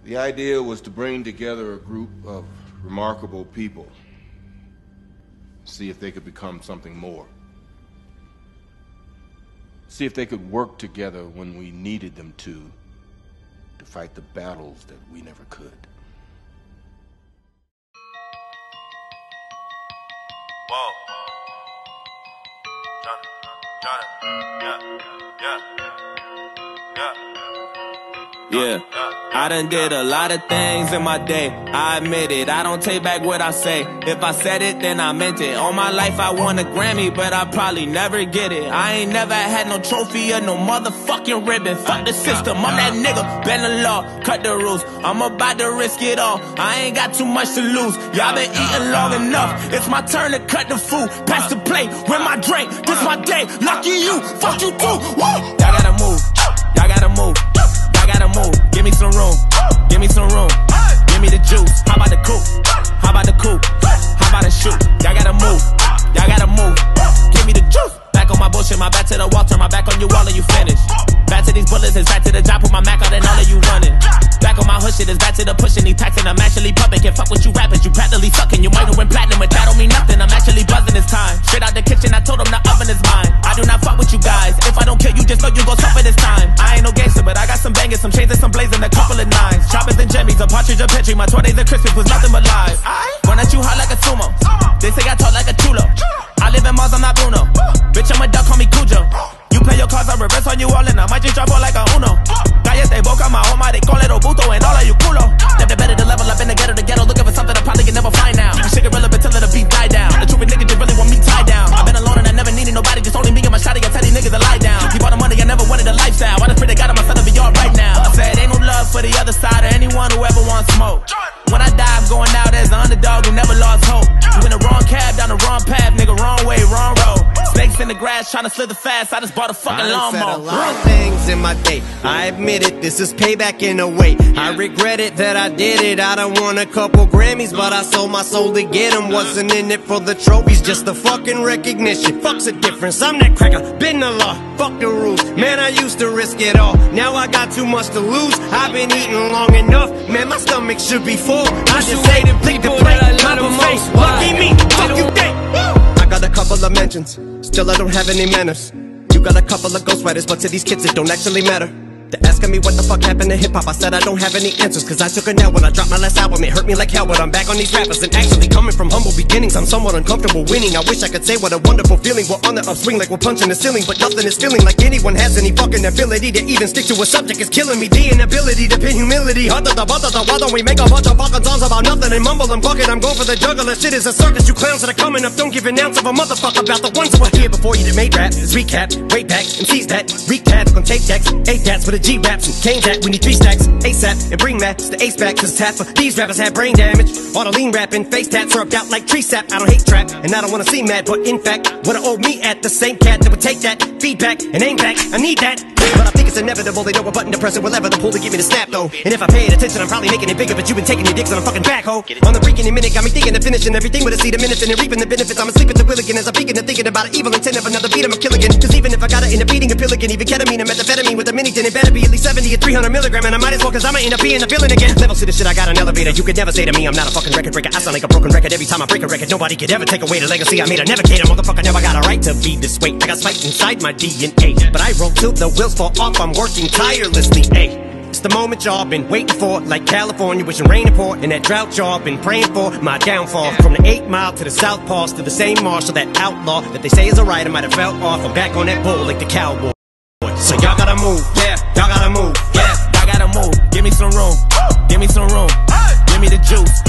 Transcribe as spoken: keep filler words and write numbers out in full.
The idea was to bring together a group of remarkable people, see if they could become something more. See if they could work together when we needed them to, to fight the battles that we never could. Whoa. Johnny, Johnny, yeah, yeah, yeah. Yeah, I done did a lot of things in my day, I admit it, I don't take back what I say. If I said it, then I meant it. All my life I won a Grammy, but I probably never get it. I ain't never had no trophy or no motherfucking ribbon. Fuck the system, I'm that nigga, bend the law, cut the rules. I'm about to risk it all, I ain't got too much to lose. Y'all been eating long enough, it's my turn to cut the food. Pass the plate, with my drink, this my day. Lucky you, fuck you too, woo! Y'all gotta move, y'all gotta move. Gotta move, give me some room, give me some room, give me the juice. How about the coupe? How about the coupe? How about the shoot? Y'all gotta move, y'all gotta move, give me the juice. Back on my bullshit, my back to the wall, turn my back on you all and you finish. Back to these bullets, it's back to the job, put my Mac out and all of you running. Back on my hood shit, it's back to the pushing, these packs and I'm actually pumping. Can't fuck with you rappers, you practically sucking. You might have went platinum, but that don't mean nothing. I'm actually buzzing this time. Straight out the kitchen, I told them the oven is mine. I do not fuck with you guys. If I don't kill you, just know you gon' suffer this time. I ain't no gangster, but I got some bangers, some chains and some blazing, a couple of nines. Choppers and jimmies, a partridge, a petri. My twenties and Christmas was nothing but lies. Run at you hard like a sumo. They say I talk like a chulo. I live in Mars, I'm not Bruno. Bitch, I'm a duck, call me Cujo. You play your cards, I reverse on you all and I might just drop all like a uno. Cállate boca, my home, they call it Obuto and all of you culo. Never better to level up in the ghetto, the ghetto, looking for something I probably can never find now. I shake it relevant till the beat die down. The truth nigga just really want me tied down. I've been alone and I never needed nobody, just only me and my shotty. I tell these niggas to lie down. Keep all the money, I never wanted a lifestyle. I just pray to God I'm gonna be all right now. I said ain't no love for the other side or anyone who ever wants smoke. When I die, I'm going out as an underdog who never lost hope. You in the wrong cab, down the wrong path, nigga, wrong way, wrong road. Snakes in the grass, trying to slither fast. I just bought a fucking lawnmower. I said a lot of things in my day. I admit it, this is payback in a way. I regret it that I did it. I done won a couple Grammys, but I sold my soul to get them. Wasn't in it for the trophies, just the fucking recognition. Fuck's the difference, I'm that cracker, been the law, fuck the rules. Man, I used to risk it all, now I got too much to lose. I've been eating long enough, man, my stomach should be full. I just say them people that I love the most. Lucky me, fuck you think. I got a couple of mentions, still I don't have any manners. You got a couple of ghostwriters, but to these kids it don't actually matter. They're asking me what the fuck happened to hip-hop. I said I don't have any answers, cause I took a nap when I dropped my last album. It hurt me like hell, but I'm back on these rappers. And actually coming from humble beginnings, I'm somewhat uncomfortable winning. I wish I could say what a wonderful feeling. We're on the upswing like we're punching the ceiling, but nothing is feeling like anyone has any fucking ability to even stick to a subject. Is killing me, the inability to pin humility. Why don't we make a bunch of fucking songs about nothing and mumble and fuck it? I'm going for the juggler, shit is a circus. You clowns that are coming up don't give an ounce of a motherfucker about the ones that were here before you that made rap. It's recap, way back, M Cs that, recap on tape decks, eight dats with a G raps and K that we need three stacks ASAP and bring that to the ace back, cause half of these rappers have brain damage. All the lean rapping, face tats rubbed out like tree sap. I don't hate trap and I don't wanna see mad, but in fact wanna owe me at the same cat that would take that feedback and aim back. I need that, but I think it's inevitable. They know a button to press it, whatever the pull to get me to snap though. And if I paid attention, I'm probably making it bigger, but you've been taking your dicks on a fucking backhoe. On the freaking minute, got me thinking of finishing everything with a seed of minutes and reaping the benefits. I'm asleep at the wheel again as I'm peeking and thinking about an evil intent of another beat. I'm a kill again, cause even if I got it in a beating a pill again, even ketamine and methamphetamine with a mini, then it better be at least seventy or three hundred milligram. And I might as well, cause I'ma end up being a villain again. Levels to the shit, I got an elevator. You could never say to me I'm not a fucking record breaker. I sound like a broken record every time I break a record. Nobody could ever take away the legacy I made. I never cater, motherfucker, never got a right to be this way. I got spite inside my D N A, but I roll till the wheels fall off. I'm working tirelessly, ayy. It's the moment y'all been waiting for, like California wishing rain and pour. And that drought y'all been praying for, my downfall. From the eight mile to the South Pass to the same marshal, that outlaw that they say is a writer might have fell off. I'm back on that bull like the cowboy. So y'all gotta move, yeah, y'all gotta move, yeah. Y'all gotta move, give me some room, give me some room, give me the juice.